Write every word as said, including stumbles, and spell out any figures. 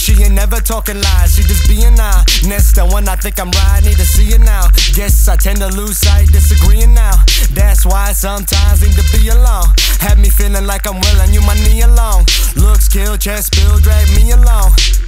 She ain't never talking lies, she just being honest. The one I think I'm right, need to see it now. Guess I tend to lose sight, disagreeing now. That's why sometimes need to be alone. Have me feeling like I'm willing you my knee along. Looks kill, chest build, drag me along.